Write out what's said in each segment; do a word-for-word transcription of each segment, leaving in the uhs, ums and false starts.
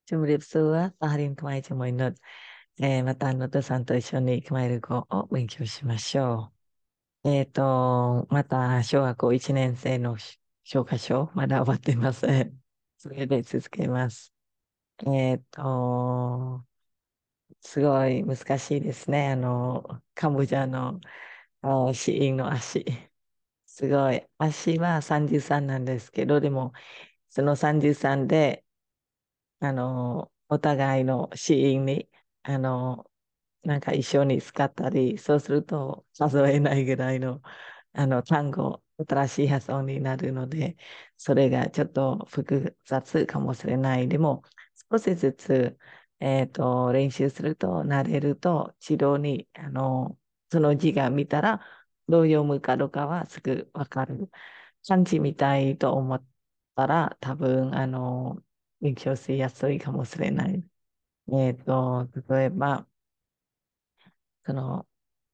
ជំរាបសួរតោះរៀនខ្មែរជាមួយនុជえーまた、のとさんと一緒にクマイル語を勉強しましょう。えっと、また、小学校いちねん生のし教科書、まだ終わっていません。それで続けます。えっと、すごい難しいですね。あの、カンボジアのあ死因の足。すごい。足はさんじゅうさんなんですけど、でも、そのさんじゅうさんで、あの、お互いの死因に、あの、なんか一緒に使ったり、そうすると数えないぐらいの、あの単語、新しい発音になるので、それがちょっと複雑かもしれない。でも、少しずつ、えっと、練習すると、慣れると、治療に、あの、その字が見たら、どう読むかどうかはすぐわかる。漢字みたいと思ったら、多分、あの、勉強しやすいかもしれない。えっと、例えば、その、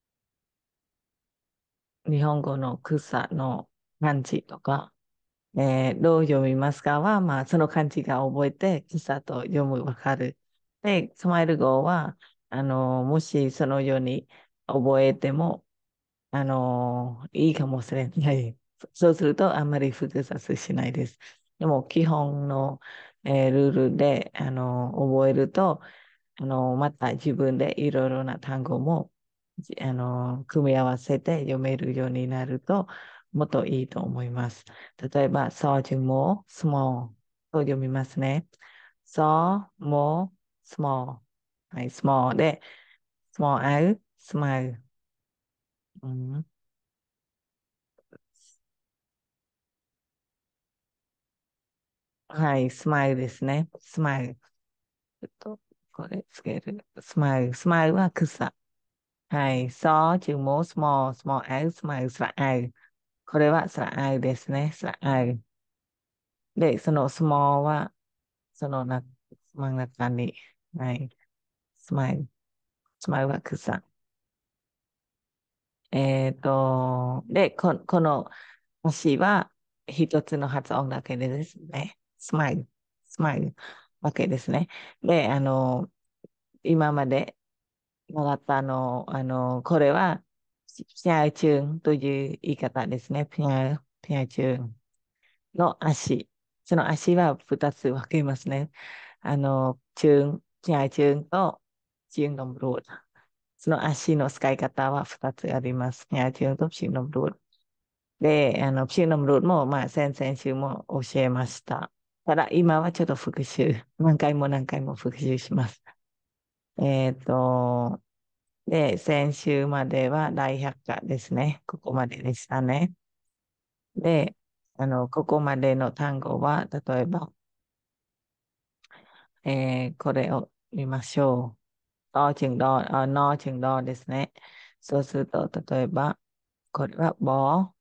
日本語の草の漢字とか、えーどう読みますかは、まあ、その漢字が覚えて、草と読む、わかる。で、スマイル語は、あの、もしそのように覚えても、あのーいいかもしれない。そうすると、あんまり複雑しないです。でも、基本の、えールールで、あのー覚えると、あのーまた自分でいろいろな単語も、じあのー組み合わせて読めるようになると、もっといいと思います。例えば、そうじも、small と読みますね。そう、も、small。はい、small で、small あう、smile。うん、はい、スマイルですね。スマイル。ちょっと、これつける。スマイル。スマイルは草。はい。そう、注文、スモー、スモー、アウ、スマイル、スラアウ。これはスラアウですね。スラアウ。で、そのスモーは、そのな、真ん中に、はい。スマイル。スマイルは草。えっと、で、こ、この足は一つの発音だけでですね。スマイル。スマイル。わけですね。で、あの、今まで習ったあの、あの、これは、ピャーチューンという言い方ですね。ピャー、ピャーチューンの足。その足は二つ分けますね。あの、チューン、ピャーチューンとチューンノムロード。その足の使い方は二つあります。ピャーチューンとチューンノムロード。で、あの、チューンノムロードも、まあ、先々週も教えました。ただ、今はちょっと復習。何回も何回も復習します。えっと、で、先週までは大百科ですね。ここまででしたね。で、あの、ここまでの単語は、例えば、えーこれを見ましょう。とチンドあ、のチンドですね。そうすると、例えば、これは、ぼ、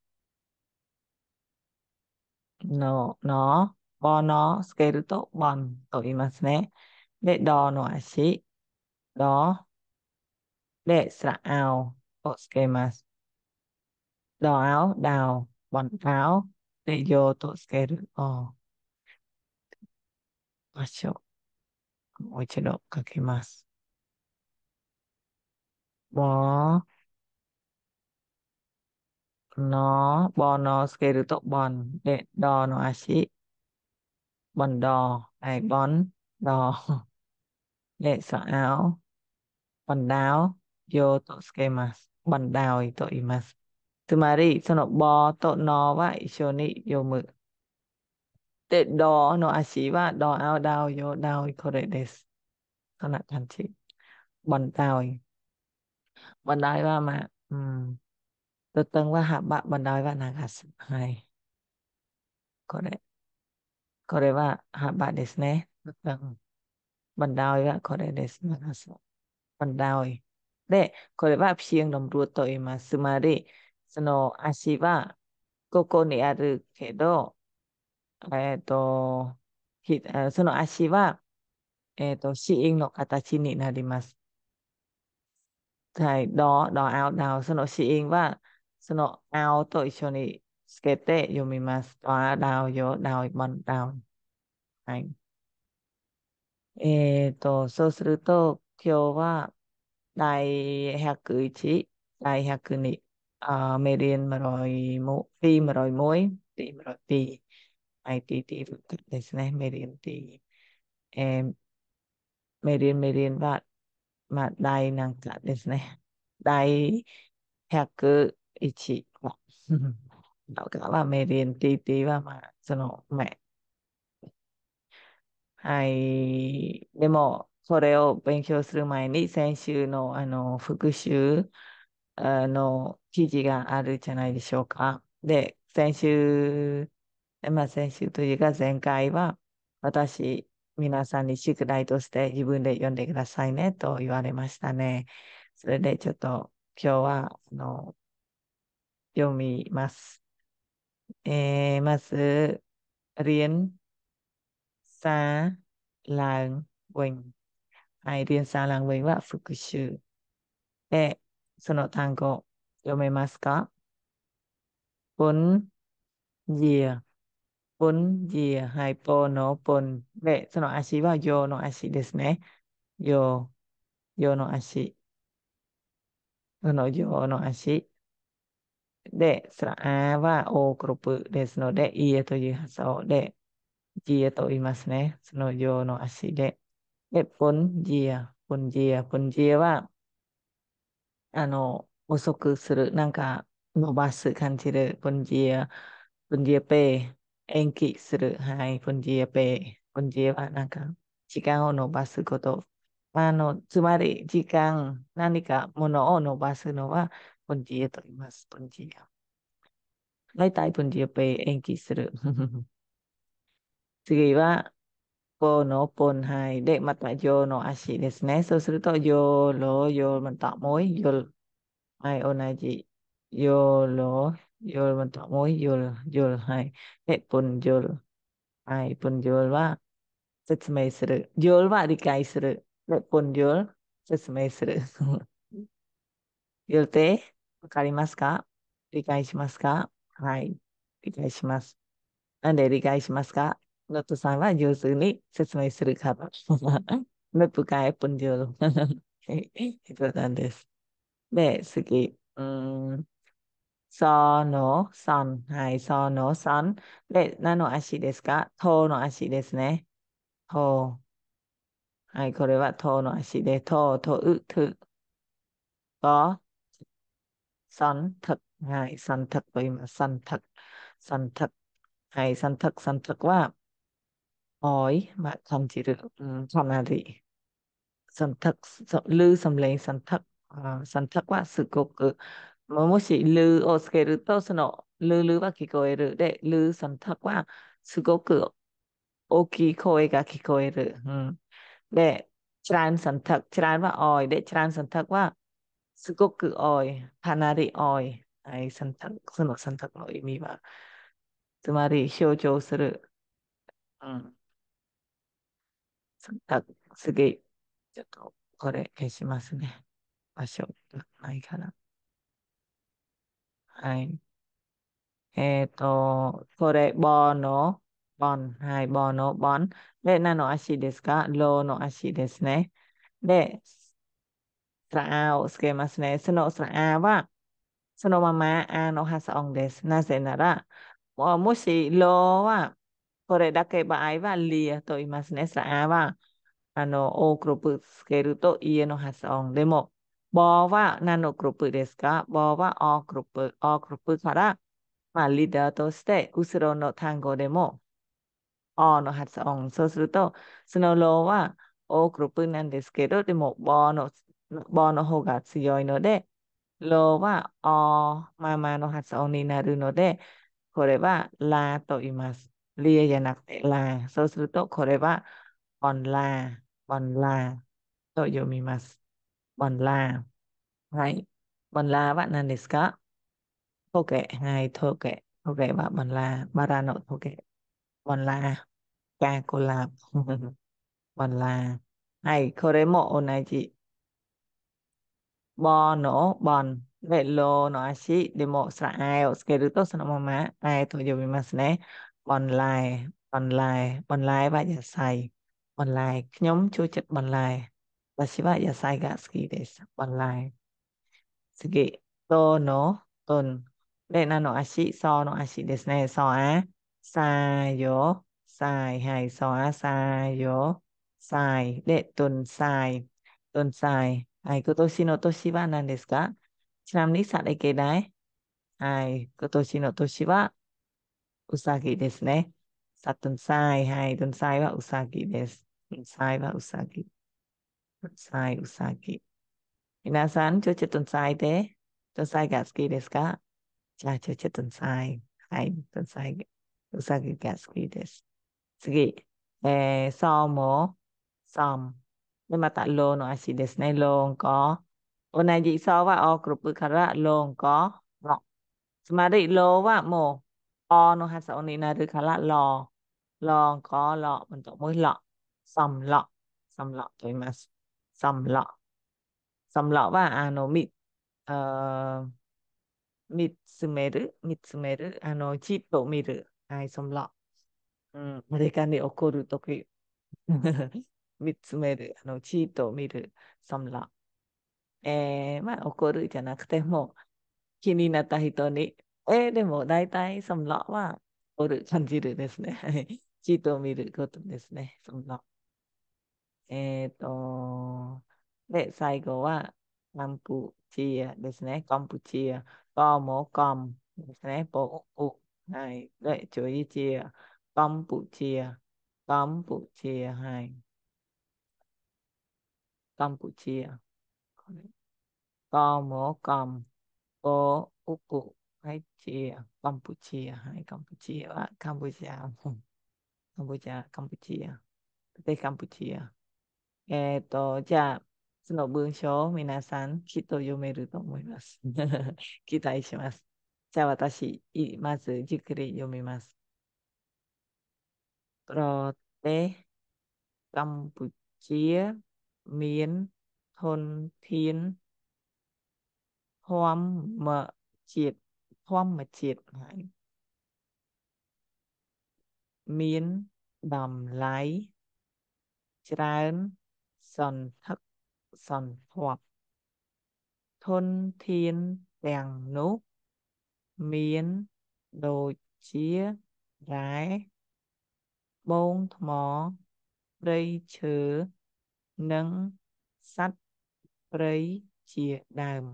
の、の、ぼのつけると、ぼんと言いますね。で、どの足、ど、で、すらあおをつけます。どあお、だお、ぼんあお、で、よとつける。お場所。もう一度書きます。ぼの、ぼのつけると、ぼん。で、どの足、ぼんど。はい、ぼん、ど。で、さあお、ぼんだお、よとつけます。ぼんだおいと言います。つまり、そのぼとのは一緒に読む。で、どの足は、どあお、だおよ、だおい、これです。そんな感じ。ぼんだおい。ぼんだおいは、まあ、うん。とてんははば、ぼんだおいは流す。はい。これ。これは幅ですね。うん、バンダイはこれです。長さ。バンダイ。で、これはピシンのルーと言います。つまり、その足はここにあるけど、えっと、ひあその足は、えっと、子音の形になります。はい、ド、ド、アウ、ダウ。その子音は、そのアウと一緒につけて読みます。ド、アウ、ダウ、ヨ、ダウ、バン、ダウ。はい。 えっと、そうすると、今日は、第ひゃくいち、第ひゃくに、à, mê điên mà rồi một đi mà rồi muối đi mà rồi đi ai đi đi đượcですね。メリンティー。えー、メリンメリンは、まあ、第なんかですね。第ひゃくいちは。だからメリンティーティーは、まあ、その、まあ、はい。でも、それを勉強する前に、先週の、あの、復習、あの、記事があるじゃないでしょうか。で、先週、まあ、先週というか、前回は、私、皆さんに宿題として自分で読んでくださいねと言われましたね。それで、ちょっと、今日は、あの、読みます。えーまず、เรียนさลางเวงはい、リンサーランウェイは復習。で、その単語、読めますか？ポン、ジエ、ポン、ジエ、はい、ポのポン。で、その足はヨの足ですね。ヨ、ヨの足。そのヨの足。で、スラアはオークロップですので、イエという発音で、ジエと言いますね。そのヨの足で。で、ポン、ジエ、ポン、ジエ、ポン、ジエは、あの、遅くする、なんか、伸ばす感じる、ポンジエ、ポンジエペ、延期する、はい、ポンジエペ、ポンジエはなんか、時間を伸ばすこと。あの、つまり、時間、何かものを伸ばすのは、ポンジエと言います、ポンジエ。大体、ポンジエペ、延期する。次は、ポのポン、はい。で、また、ヨの足ですね。そうすると、ヨロ、ヨまたもう、ヨはい、同じ。夜、夜またもう夜、夜、はい。え、ポン夜。はい、ポン夜は説明する。夜は理解する。で、ポン夜、説明する。夜ってわかりますか？理解しますか？はい、理解します。なんで理解しますか？ノットさんは上手に説明するから。めっかいポン夜。そうなんです。で、次。うーんその、さん。はい、そのさん。で、何の足ですか？との足ですね。と。はい、これはとの足で、と、と、う、と、と、さん、たく。はい、さんたくと言います。さんたく。さんたく。はい、さんたく、さんたくは、おい、まあ、感じる。うん、かなり。สันทักษลือสำเร็จสันทักอ่าสันทักはすごく、まあもしルをつけると、そのルルは聞こえる。で、ルサンタはすごく大きい声が聞こえる。うん、で、チランサンタク、チランは多い。で、チランサンタクはすごく多い。かなり多い。はい、サンタク、そのサンタクの意味は、つまり象徴する。うん、サンタク、次、ちょっとこれ消しますね。場所がないから。はい。えっと、これ、ボの、ボン。はい、ボの、ボン。で、何の足ですか？ローの足ですね。で、スラアをつけますね。そのスラアは、そのままあの発音です。なぜなら、ももし、ローは、これだけ場合は、リアと言いますね。スラアは、あの、O グループつけると家の発音。でも、ボは何のグループですか？ボは O グループ。O グループから、まあ、リーダーとして、後ろの単語でも、O の発音。そうすると、そのローは O グループなんですけど、でも、ボの、ボの方が強いので、ローは O まあまあの発音になるので、これはラと言います。リエじゃなくてラ。そうすると、これはボンラ、ボンラと読みます。ボンラ。はい。ボンラは何ですか？トゲ。はい、トゲ。トゲはボンラ。バラのトゲ。ボンラ。กากุหลาบボンラ。はい、これも同じ。ボのボン。で、ロの足。でも、スラアイをつけると、そのまま、アイと呼びますね。ボンライ。ボンライ。ボンライは野菜。 បន្លែខ្ញុំចូលចិត្តបន្លែ私は野菜が好きです。បន្លែ。次、との、とん。で、なの足、そうの足ですね。そうあ、さよ、さい、はい、そうあ、さよ、さい。で、とんさい、とんさい。はい、今年の年は何ですか？ちなみにされけない？はい、今年の年はうさぎですね。さとんさい、はい、とんさいはうさぎです。とんさいはうさぎ。とんさい、うさぎ。皆さん、ちょちょとんさいで、とんさいが好きですか？じゃあ、ちょちょっとさい。はい、とさい。うさぎが好きです。次。えー、ソも、ソมで、また、ローの足ですね。ローก็同じソはออกรุปからローก็รอつまり、ローはもう、อの発音になるから、รอ。ローก็รอมันต้องมือรอソมรอソมรอと言います。ソมรอソมรอは、あの、み、เอ่อ見つめる、見つめる、あの、じっと見る。はい、そんな、うん、誰かに怒るとき、見つめる、あの、じっと見る、そんな。えー、まあ、怒るじゃなくても、気になった人に、えー、でも、大体、そんなは、怒る、感じるですね。はい、じっと見ることですね。そんな。えっと、で、最後は、カンプチアですね。カンプチア。ก็もカンですね。ポウ。はい。で、チョイチア。カンプチア。カンプチア。はい。カンプチア。これ。ก็もカン。ポウプ。はい、チア。カンプチア。はい。カンプチアはカンボジア。カンボジア、カンプチア。で、カンプチア。えっと、じゃあ、その文章を皆さんきっと読めると思います。期待します。じゃあ私、いまずじっくり読みます。ប្រទេសកម្ពុជាមានធនធានធម្មជាតិធម្មជាតិហើយមានតម្លៃច្រើនសន្ធឹកសន្ធាប់ធនធានទាំងនោះមានដូចជារ៉ែត្បូងថ្មព្រៃឈើនិងសត្វព្រៃជាដើម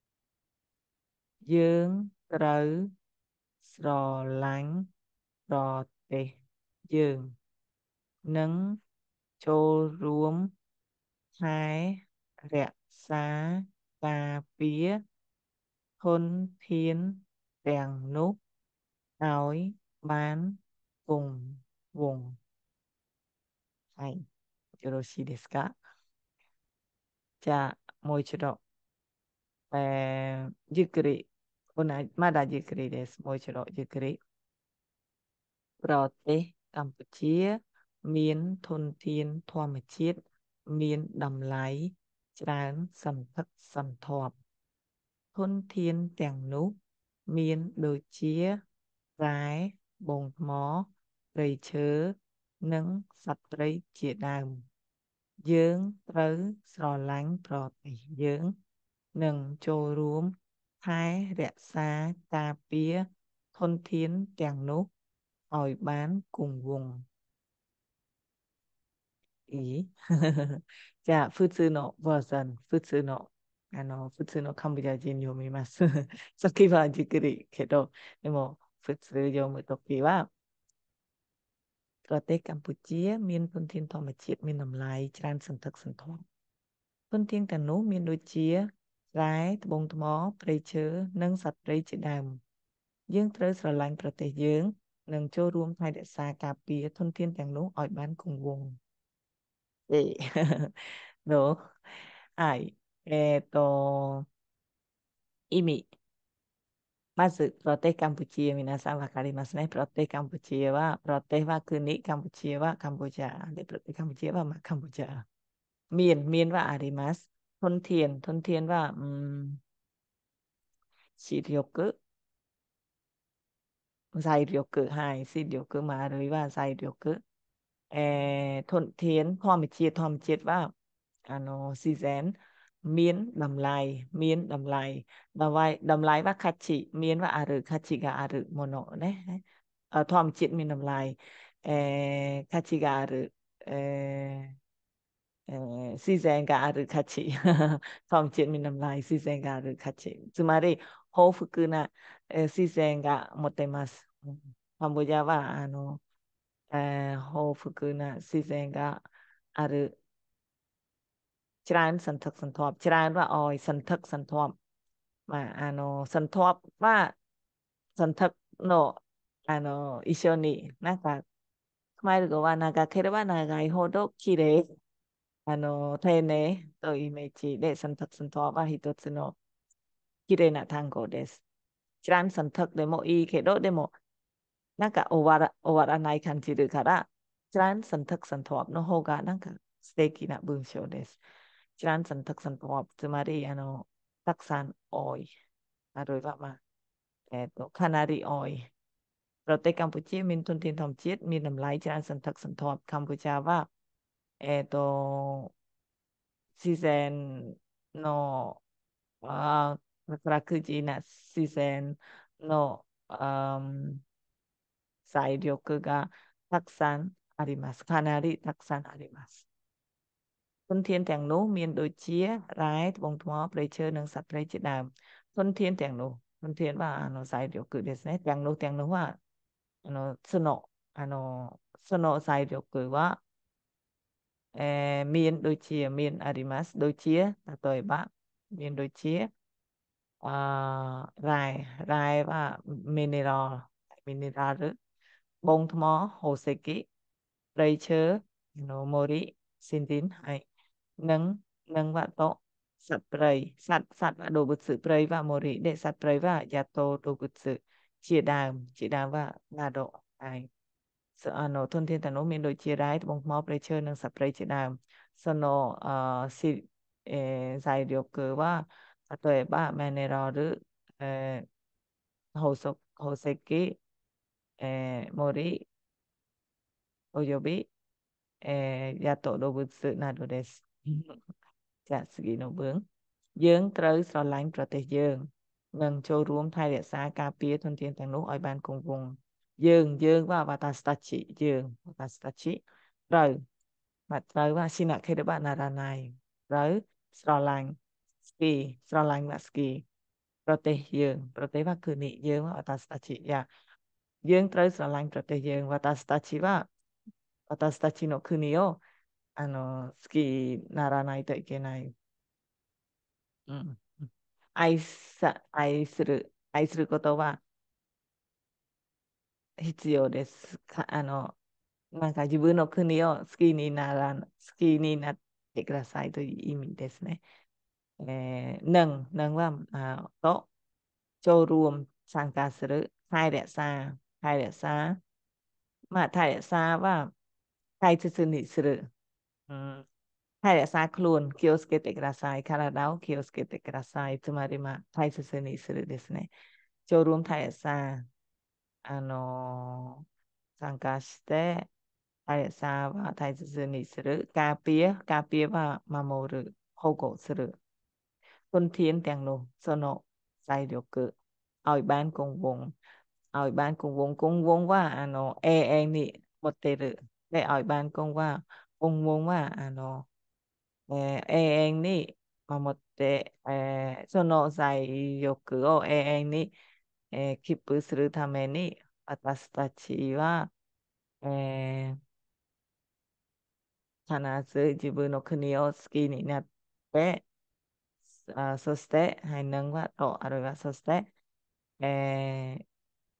យើងត្រូវស្រឡាញ់ប្រទេសយើងនិងចូលរួមថែរក្សាការពារធនធានទាំងនោះឲ្យបានគង់វង្សはい。よろしいですか？じゃあ、もう一度、えーゆっくり、同じ、まだゆっくりです。もう一度、ゆっくり。ប្រទេសកម្ពុជាមានធនធានធម្មជាតិមានតម្លៃច្រើនសន្ធឹកសន្ធាប់ធនធានទាំងនោះមានដូចជារ៉ែបូងថ្មព្រៃឈើនិងសត្វព្រៃជាដើមយើងត្រូវស្រឡាញ់ប្រទេសយើងនិងចូលរួមថែរក្សាការពារធនធានទាំងនោះឲ្យបានគង់វង្សいいじゃあ、普通のバージョン、普通の、あの、普通のカンボジア人に読みます。さっきはじっくりけど、でも、普通読むときは、ប្រទេសកម្ពុជាមានធនធានធម្មជាតិមានតម្លៃច្រើនសន្ធឹកសន្ធាប់ធនធានទាំងនោះមានដូចជារ៉ែត្បូងថ្មព្រៃឈើនិងសត្វព្រៃជាដើមយើងត្រូវស្រឡាញ់ប្រទេសយើងនិងចូលរួមថែរក្សាការពារធនធានទាំងនោះឲ្យបានគង់វង្សでどう？はい。えっと、意味。まず、プロテカンプチエ、皆さんわかりますね。プロテカンプチエは、プロテは国、カンプチエはカンボジア。で、プロテカンプチエは、まあ、カンボジア。มีนมีนว่าあります。ทนเทียนทนเทียนว่าอืม視力財力はい視力もあるいは財力เอ่อทนเทียนธรรมជាតិธรรมជាតិว่าอ่าโนซีแซนเมียนดำลายเมียนดำลายดำไว้ดำลายว่าคัดฉิเมียนว่าอารึคัดฉิกาอารึโมโนเนี่ยเอ่อธรรมជាតិมีดำลายเอ่อคัดฉิกาอารึเอ่อ えー自然がある価値。トムチェミのない自然がある価値。つまり、豊富な、えー自然が持てます。うんカンボジアは、あの、えー豊富な自然があるច្រើនសន្ធឹកសន្ធាប់ច្រើនว่าអោយសន្ធឹកសន្ធាប់បាទあのសន្ធាប់ว่าសន្ធឹកのあの一緒になんかខ្មែរ語は長ければ長いほど綺麗あの丁寧というイメージでサンタクサントは一つの綺麗な単語です。知らんサンタクでもいいけど、でもなんか終わら、終わらない感じるから、知らんサンタクサントの方がなんか素敵な文章です。知らんサンタクサントつまりあのたくさん多い。あるいは、まあえっと、かなり多い。ប្រទេសកម្ពុជាមានទុនធានធម្មជាតិមានតម្លៃច្រើនសន្ធឹកសន្ធាប់កម្ពុជាはえっと自然のあー宝くじな自然のあー財力がたくさんあります。かなりたくさんあります。ធនធានទាំងនោះមានដូចជារ៉ែត្បូងថ្មព្រៃឈើនិងសត្វព្រៃជាដើមធនធានទាំងនោះធនធានはあの財力ですね。ទាំងនោះទាំងនោះはあのそのあのその財力はえーមានដូចជាមានありますដូចជា例えばមានដូចជាអឺរ៉ែរ៉ែว่า mineral mineral បងថ្មហូសេគិព្រៃឈើ no mori ស៊ីនទីនហើយនិងនិងវត្តសត្វព្រៃសត្វសត្វ動物ព្រៃว่า mori ដែលសត្វព្រៃว่าយ៉ាតូ動物ជាដើមជាដើមว่าណាដហើយសあのធនធានទាំងនោះមានដូចជារ៉ែត្បូងថ្មព្រៃឈើនិងសត្វព្រៃជាដើมそのあし、えー材力は例えばミネラル、えー、宝石、宝石、えー森および、えー野党動物などです。じゃあ次の文。យើងត្រូវស្រឡាញ់ប្រទេសយើងនិងចូលរួមថែរក្សាការពារធនធានទាំងនោះឲ្យបានគង់វង្សយើងយើងว่า私たちយើង私たちត្រូវបាទត្រូវว่าしなければならないត្រូវស្រឡាញ់ស្គីស្រឡាញ់ว่าស្គីប្រទេសយើងប្រទេសว่าคือនេះយើងว่า私たちយ៉ាយើងត្រូវស្រឡាញ់ប្រទេសយើង私たちは私たちの国をあの好きにならないといけない。うん、愛さ、愛する、愛することは必要です。か、あの、なんか自分の国を好きになら、好きになってくださいという意味ですね。えー、หนึ่งหนึ่งว่าอ่าโต๊ะចូលរួម参加するថែរក្សាថែរក្សាまあថែរក្សាは大切にする。うんはい、さ、クローン気をつけてください。体を気をつけてください。つまり、まあ、大切にするですね。ショールーム大佐さん、あのー参加して、大佐さんは大切にする。カピエ、カピエは守る、保護する。คนเทียนแต่งโนสนใจเดียวกึเอาอีบ้านกงวงเอาอีบ้านกงวงกงวงว่าอ่ะเนาะเอเองนี่หมดเตรึได้เอาอีบ้านกงว่ากงวงว่าอ่ะเนาะ えー永遠に守って、えーその財力を永遠に、えーキープするために私たちは、えー必ず自分の国を好きになって、あそして、はい、能はと、あるいはそして、えー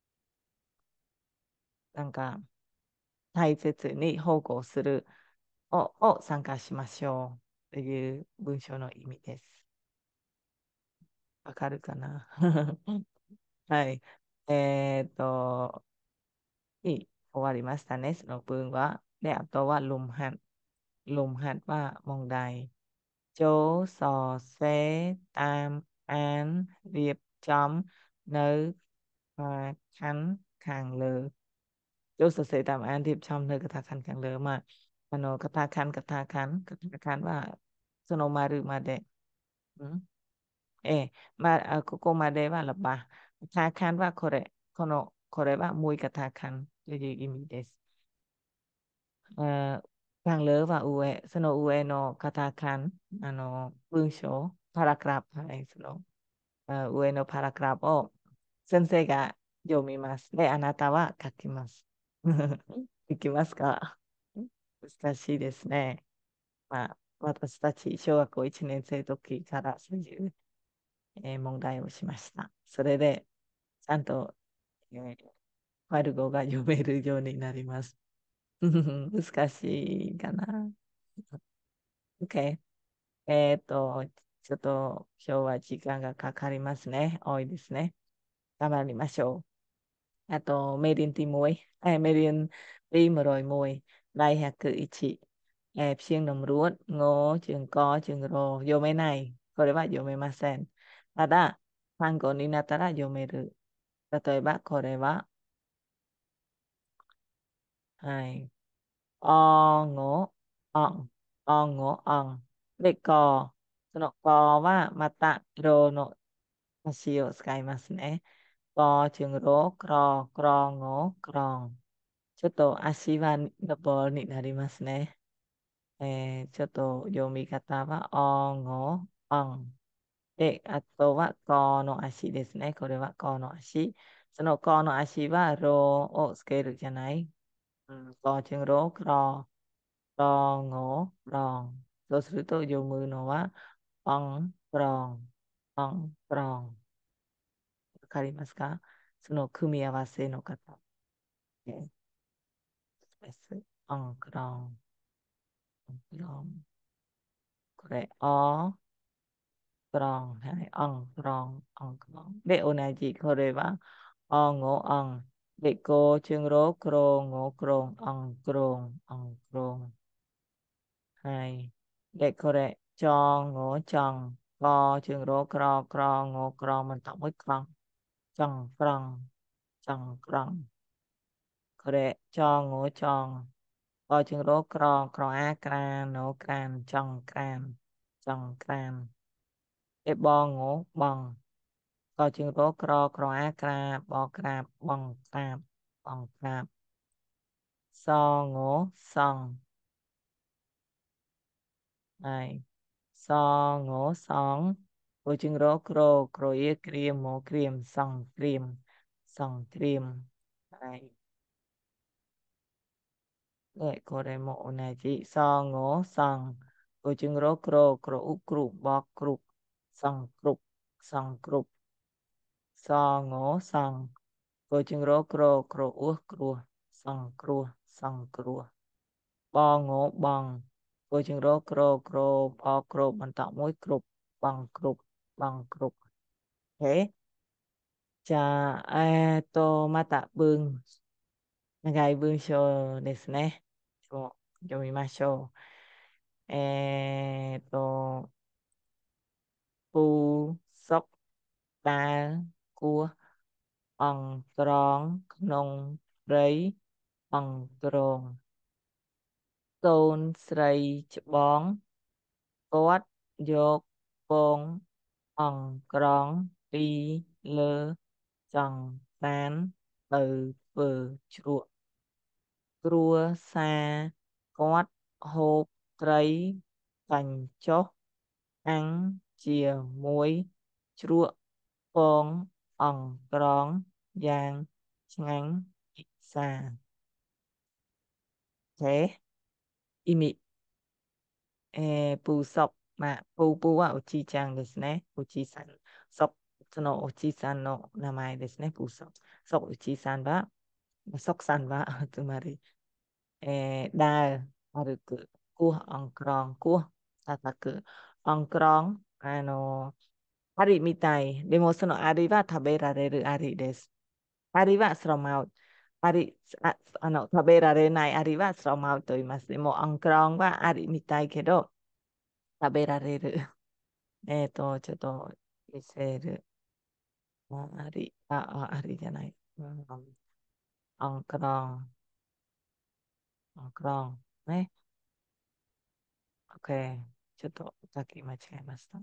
なんか大切に保護するを、を参加しましょうという文章の意味です。わかるかなはい。えっと、いい終わりましたね。その文は。で、あとはลมหัดลมหัดว่ามองใดโจสอเซตามอ่านเรียบจำនៅខាងខាងលើចូលសរសេរតាមអានរៀបចំនៅកថាខណ្ឌខាងលើមកអានោះកថាខណ្ឌកថាខណ្ឌកថាខណ្ឌว่าその丸までんええ、まあ、あここまではラバกถาคันว่าこれこのこれはもう一กถาคันという意味です。เอ่อทางเลือว่า上その上のカタカンあの文章パラグラフはいそのเอ่อ上のパラグラフを先生が読みます。で、あなたは書きます。いきますか？難しいですね。まあ、私たち小学校いちねん生の時からそういう、えー問題をしました。それで、ちゃんと、えーファル語が読めるようになります。難しいかな。OK。えっと、ちょっと今日は時間がかかりますね。多いですね。頑張りましょう。あと、メリンティモイ、え、メリンティムロイモイ、ライハクイチ、えー、ピシンノムルー、ゴー、チュンコ、チュンロー、読めない。これは読めません。ただ、単語になったら読める。例えば、これは、はい。ออโงอองออโงอองで、กそのกはまたロの足を使いますね。กจึงโรกรอกรองโงกรอง。ちょっと足はの棒になりますね。えーちょっと読み方はおごおん。で、あとはこの足ですね。これはこの足。そのこの足はロをつけるじゃない。うん、กจึงโรกรอ กรองโงกรองそうすると読むのは、อองกรอง、อองกรอง。わかりますか？その組み合わせの方です。อองกรอง、อองกรอง。これ、お、กรอง。はい、อองกรอง、อองกรอง。で、同じ、これは、おんご、おん。で、ご、チュンロ、クロン、ご、クロン、おん、クロン、おん、クロン。はい。で、これ、ちょん、ご、ちょん。กจึงโรกรอกรองงกรองมันต่อมด้วยกรองจองกรองจองกรองこれจองงูจองกจึงโรกรองกรองอากรานโนกรานจองกรานจองกรานเอบองงูบองกจึงโรกรอกรองอากราบอกราบบองกราบบองกราบซองงูซองไอ ซองโงสองโอจึงโรโกรโกรเยเกรียมโมเกรียมสองเกรียมสองเกรียมはい。で、これも同じ。ซองโงสองโอจึงโรโกรโกรอุกรุบอกกรุสองกรุสองกรุซองโงสองโอจึงโรโกรโกรอุกรุสองกรุสองกรุบองโงบองโอจึงโรโกรโกรบอกกรุมันต่อมวยกรุบองกรุบองกรุ OK。じゃあ、えっと、また文、長い文章ですね。を読みましょう。えっと、ปูซอกตากัวអង្ក្រងក្នុងព្រៃអង្ក្រងកូនស្រីច្បងគាត់យកពងអង្ក្រងពីលើចង្កានទៅធ្វើជ្រក់គ្រួសារគាត់ហូបត្រីបាញ់ចុះអាំងជាមួយជ្រក់ពងអង្ក្រងយ៉ាងឆ្ងាញ់ពិសាចេ意味えー、プーソッ、まあ、プープーはおじいちゃんですね。おじいさん。ソッ、そのおじいさんの名前ですね。プーソッ。ソッ、おじいさんは、ソックさんは、つまり、えー、ダー、歩く、クー、アンクロン、クー、叩く、アンクロン、あのアリみたい。でも、そのアリは食べられるアリです。アリはそのまま、アリ、あ、あの、食べられないアリはそのままと言います。でも、アンクロンはアリみたいけど、食べられる。えっと、ちょっと見せる。ああり、あ、あ、ありじゃない。うん、アンクロン。 オンクロン。ね。OK。ちょっとさっき間違えました。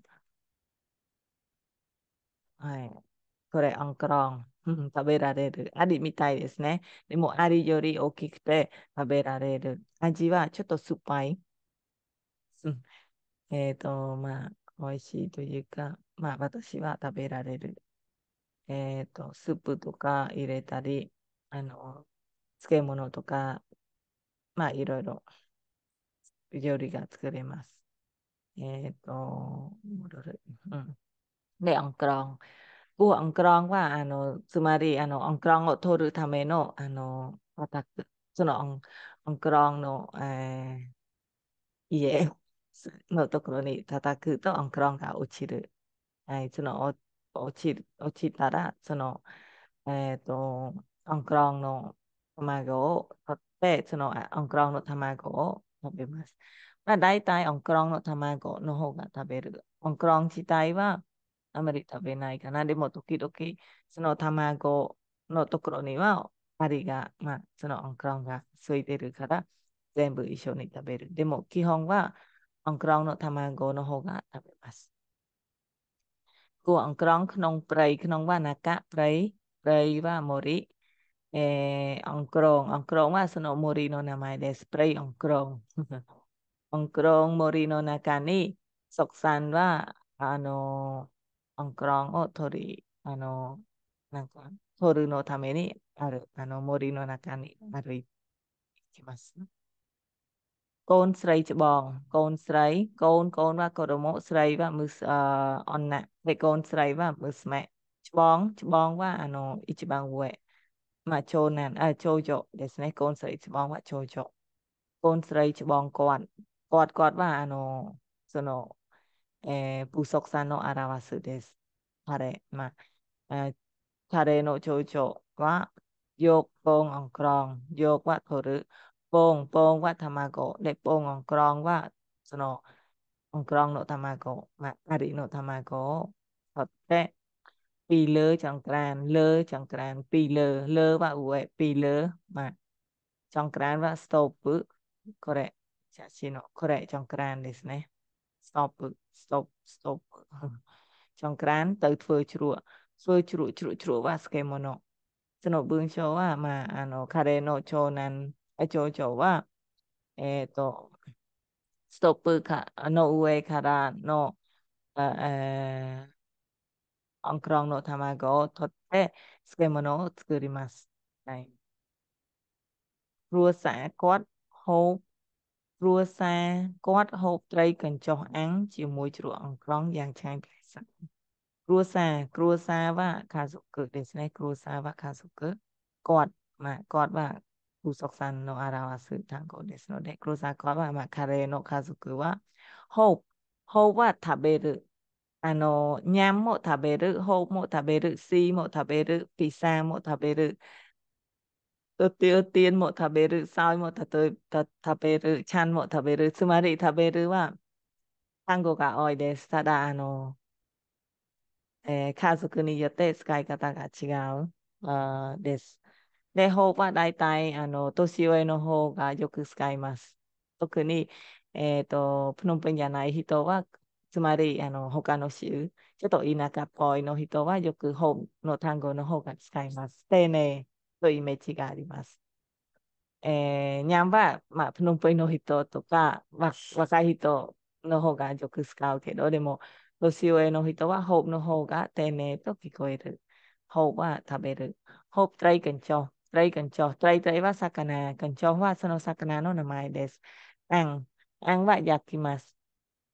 はい。これ、オンクロン。うん食べられる。アリみたいですね。でも、アリより大きくて食べられる。味はちょっと酸っぱい。うん。えっと、まあ、美味しいというか、まあ、私は食べられる。えっと、スープとか入れたり、あの、漬物とか、まあ、いろいろ料理が作れます。えっと、戻る。うん。で、オンクロン。ごオンクロンは、あの、つまり、あの、オンクロンを取るための、あの、叩く。そのオン、オンクロンの、えー家のところに叩くと、オンクロンが落ちる。はい、その、お落ちる、落ちたら、その、えっと、オンクロンの卵を取って、そのあオンクロンの卵を食べます。まあ、大体オンクロンの卵の方が食べる。オンクロン自体はあまり食べないかな。でも、時々、その卵のところには、アリが、まあ、そのオンクロンがついてるから、全部一緒に食べる。でも、基本は、オンクロンの卵の方が食べます。គួរអង្ក្រងក្នុងព្រៃក្នុងវណ្ណកៈព្រៃព្រៃは森、えー、អង្ក្រងអង្ក្រងはその森の名前です。ព្រៃអង្ក្រង。អង្ក្រង森の中に、សុクさんは、あの、アンクロンを取り、あの、なんか、取るのためにある、あの、森の中に歩いてきます。កូនស្រីច្បងកូនស្រីកូនកូនは子供ស្រីはむす、あー女でកូนスライは娘ច្បងច្បងはあの一番上まあ長男あ長女ですねកូនស្រីច្បងは長女កូនស្រីច្បងគាត់គាត់គាត់はあのその、えー、部族さんの表すです彼まあ、えー彼の長女はយកពងអង្ក្រងយកは取るពងពងは卵でពងអង្ក្រងはそのអង្ក្រងの卵まあアリの卵を取ってពីលើចង្ក្រានលើចង្ក្រានពីលើលើは上ពីលើまあចង្ក្រានはストーブこれ写真のこれចង្ក្រានですねストーブストーブストーブចង្ក្រានទៅធ្វើជ្រក់ធ្វើជ្រក់ជ្រក់ជ្រក់は漬物その文章は、まあ、あの、彼の長男、あ長女は、えっと、ストップか、の上からの、あえー、アンクロンの卵を取って、漬物を作ります。はい。គ្រួសារគាត់ហូបគ្រួសារគាត់ហូបត្រីកញ្ចុះអាំងជាមួយជ្រក់អង្ក្រងយ៉ាងឆ្ងាញ់ពិសាគ្រួសារគ្រួសារは家族ですね。គ្រួសារは家族。គាត់、まあ、គាត់は風俗さんの表す単語ですので、黒沢គាត់は、まあ、カレーの家族は、ホープ、ホープは食べる。あの、ニャンも食べる、ホープも食べる、シーも食べる、ピザも食べる、トティオティエンも食べる、サイもたとた食べる、チャンも食べる。つまり食べるは単語が多いです。ただ、あの、えー家族によって使い方が違う、あーです。で、方は大体、あの、年上の方がよく使います。特に、えっと、プノンペンじゃない人は、つまり、あの、他の州、ちょっと田舎っぽいの人は、よく方の単語の方が使います。丁寧というイメージがあります。えー、にゃんは、まあ、プノンペンの人とか、わ、若い人の方がよく使うけど、でも、年上の人は、ホープの方が丁寧と聞こえる。ホープは食べる。ホープត្រីกันจอត្រីกันจอត្រីត្រីは魚。กันจอはその魚の名前です。あん。あんは焼きます。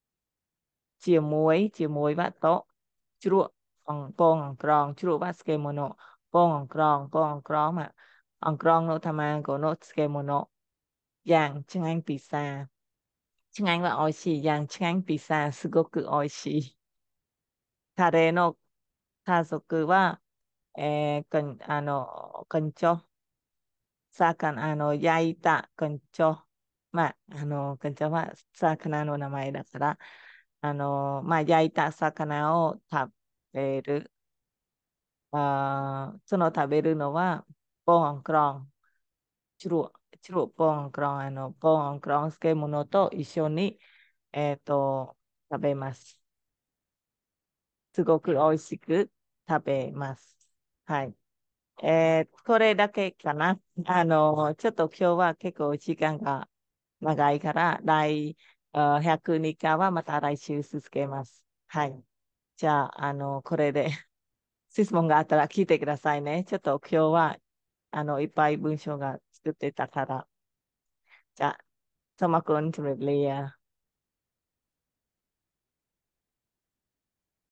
ជាមួយជាមួយវត្តៈជ្រក់អងពងអង្ក្រងជ្រក់វ៉ាស្កេម៉ូណូពងអង្ក្រងពងអង្ក្រងមកអង្ក្រងの卵の漬物យ៉ាងឆ្ងាញ់ពិសាឆ្ងាញ់は美味しいយ៉ាងឆ្ងាញ់ពិសាすごく美味しいカレーの家族は、えー、かんあの、かんちょ、魚、あの、焼いたかんちょ、まあ、あの、かんちょは魚の名前だから、あの、まあ、焼いた魚を食べる。あーその食べるのは、ボンクロン、チュロ、 白ポンクロン、あの、ポンクロン漬物と一緒に、えっと、食べます。すごく美味しく食べます。はい。えーこれだけかな。あの、ちょっと今日は結構時間が長いから、来、あひゃくにかはまた来週続けます。はい。じゃあ、あの、これで質問があったら聞いてくださいね。ちょっと今日は、あの、いっぱい文章が作ってたから。じゃあ、トマくん、つむりや。